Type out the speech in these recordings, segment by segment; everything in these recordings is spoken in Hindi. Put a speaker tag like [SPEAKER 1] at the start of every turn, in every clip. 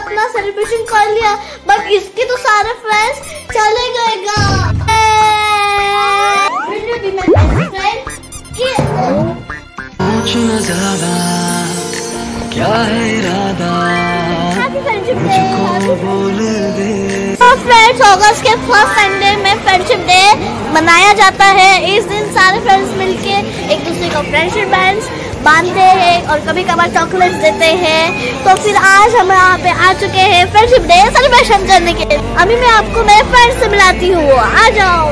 [SPEAKER 1] अपना सेलिब्रेशन कर लिया, बट इसके तो सारे फ्रेंड्स चले गए
[SPEAKER 2] क्या है इरादा मुझको बोल दे।
[SPEAKER 1] फ्रेंड्स, अगस्त के फर्स्ट संडे में फ्रेंडशिप डे मनाया जाता है। इस दिन सारे फ्रेंड्स मिलके एक दूसरे को फ्रेंडशिप बैंड्स बांधते हैं और कभी कभार चॉकलेट्स देते हैं। तो फिर आज हम यहाँ पे आ चुके हैं फ्रेंडशिप डे सेलिब्रेशन करने के लिए। अभी मैं आपको मेरे फ्रेंड्स से मिलाती हूँ, आ जाओ।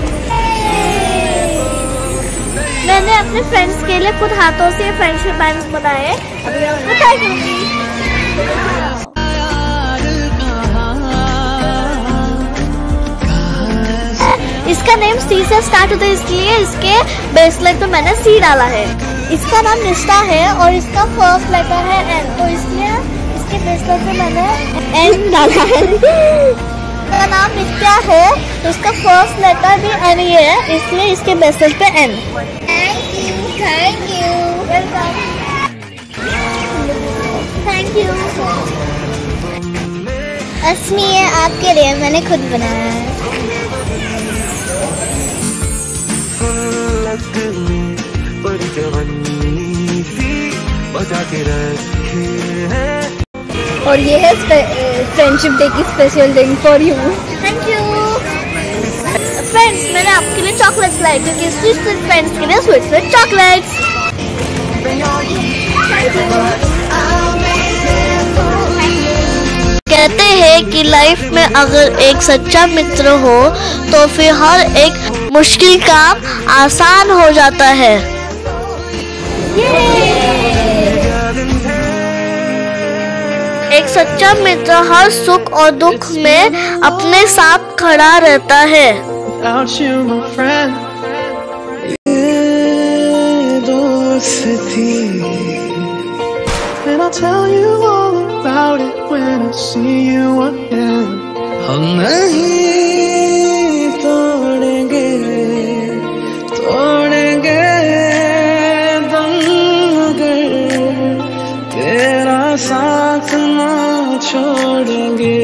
[SPEAKER 1] मैंने अपने फ्रेंड्स के लिए खुद हाथों से फ्रेंडशिप बैंड्स बनाए। अभी मैं उनको ट्राई करूंगी। इसका नेम सी से स्टार्ट होता है, इसलिए इसके ब्रेसलेट पे मैंने सी डाला है। इसका नाम निष्ठा है और इसका फर्स्ट लेटर है एन, तो इसलिए इसके ब्रेसलेट पे मैंने एन डाला है। इसका नाम नित्या है तो इसका फर्स्ट लेटर भी एन ही है, इसलिए इसके ब्रेसलेट पे N. Thank you welcome, thank you. Asmi, ये आपके लिए मैंने खुद बनाया है। और ये है फ्रेंडशिप डे की special thing for you. Thank you friends, मैंने आपके लिए चॉकलेट्स लाई क्योंकि स्वीट फ्रेंड्स के लिए स्वीट चॉकलेट्स। कहते हैं कि लाइफ में अगर एक सच्चा मित्र हो तो फिर हर एक मुश्किल काम आसान हो जाता है। एक सच्चा मित्र हर सुख और दुख में अपने साथ खड़ा रहता है।
[SPEAKER 2] हम नहीं तोड़ेंगे दम अगर तेरा साथ ना छोड़ेंगे।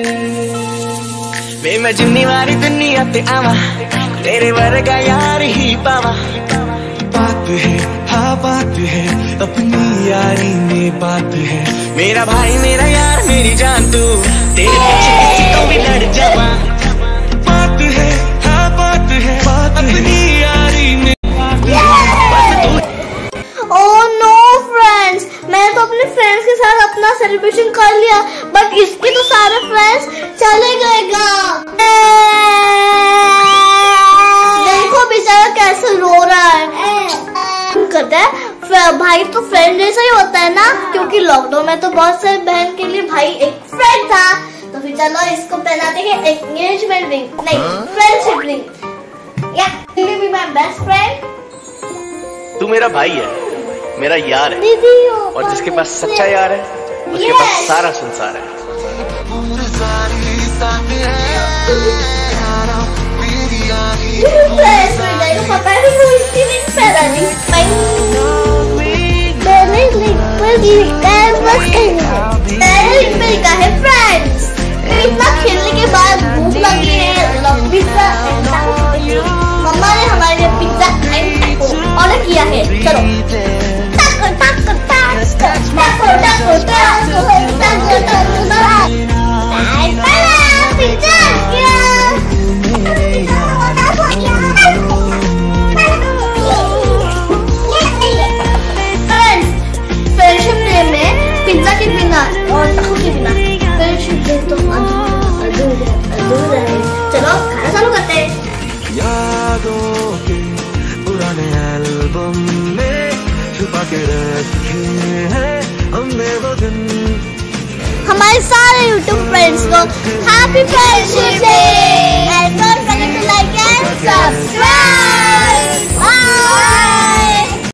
[SPEAKER 2] वे मैं जिन्नी वारी दुनिया ते आवा तेरे वर्गा यार ही पावा। बात है हाँ बात है अपनी यारी में बात है। मेरा भाई मेरा यार मेरी जान तू तेरे पीछे किसी को भी लड़ जावा। बात है हाँ बात है अपनी यारी में बात है।
[SPEAKER 1] ओह नो फ्रेंड्स, मैंने तो अपने फ्रेंड्स के साथ अपना सेलिब्रेशन कर लिया, बट इसके तो सारे फ्रेंड्स चले गए। देखो बेचारा कैसे रो रहा है। करता है भाई तो फ्रेंड जैसा ही होता है ना, क्योंकि लॉकडाउन में तो बहुत सारे बहन के लिए भाई एक फ्रेंड था। तो फिर चलो इसको पहनाते हैं एंगेजमेंट रिंग, नहीं फ्रेंडशिप रिंग। या भी माय बेस्ट फ्रेंड।
[SPEAKER 3] तू मेरा भाई है, मेरा यार है, और जिसके पास सच्चा यार है उसके पास सारा संसार है।
[SPEAKER 1] पता नहीं वो इसकी रिंग पहना दी। फ्रेंड्स, इतना खेलने के बाद भूख लगी है, पिज्जा मम्मा ने हमारे लिए पिज्जा एंड टैको ऑर्डर किया है। चलो taco taco taco taco taco pizza pizza के बिना और टको के बिना फ्रेंडशिप डे तो अधूरा है। चलो खाना चालू करते हैं।
[SPEAKER 2] यादों के पुराने एल्बम में छुपा के रखे हैं हमने वो दिन।
[SPEAKER 1] हमारे सारे YouTube फ्रेंड्स को happy friendship day and don't forget to like and subscribe. Bye.